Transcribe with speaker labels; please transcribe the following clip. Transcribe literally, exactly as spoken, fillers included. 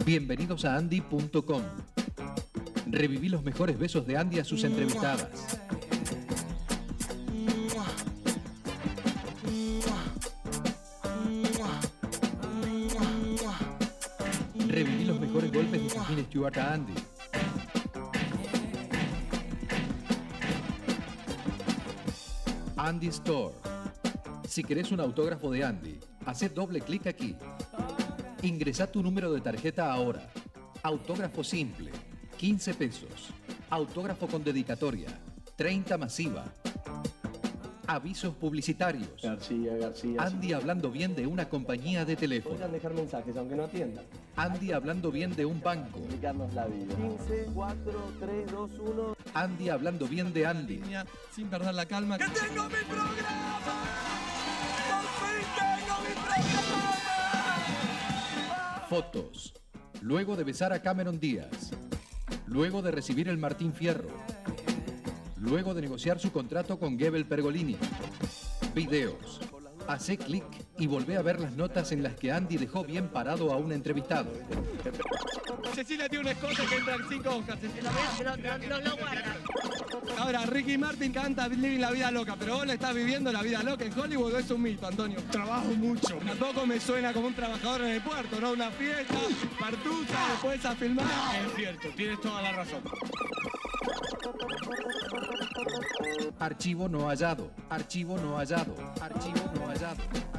Speaker 1: Bienvenidos a Andy punto com. Reviví los mejores besos de Andy a sus entrevistadas. Reviví los mejores golpes de Kristen Stewart a Andy. Andy Store. Si querés un autógrafo de Andy, hacé doble clic aquí. Ingresá tu número de tarjeta ahora. Autógrafo simple, quince pesos. Autógrafo con dedicatoria, treinta masiva. Avisos publicitarios.
Speaker 2: García, García.
Speaker 1: Andy hablando bien de una compañía de teléfono.
Speaker 2: Podrán dejar mensajes, aunque no atiendan.
Speaker 1: Andy hablando bien de un banco.
Speaker 2: Complicarnos la vida. quince, cuatro, tres, dos, uno.
Speaker 1: Andy hablando bien de Andy.
Speaker 3: Sin perder la calma.
Speaker 4: ¡Que tengo mi programa! ¡Por fin tengo mi programa!
Speaker 1: Fotos. Luego de besar a Cameron Díaz. Luego de recibir el Martín Fierro. Luego de negociar su contrato con Gebel Pergolini. Videos. Hacé clic y volvé a ver las notas en las que Andy dejó bien parado a un entrevistado.
Speaker 3: Cecilia tiene un escote que entra en cinco hojas.
Speaker 5: Lo, lo, lo, lo guarda.
Speaker 3: Ahora, Ricky Martin canta Living la vida loca, pero vos le estás viviendo la vida loca en Hollywood, es un mito, Antonio.
Speaker 4: Trabajo mucho.
Speaker 3: Tampoco me suena como un trabajador en el puerto, ¿no? Una fiesta, partusa, después a filmar.
Speaker 4: Es cierto, tienes toda la razón.
Speaker 1: Archivo no hallado. Archivo no hallado. Archivo no hallado.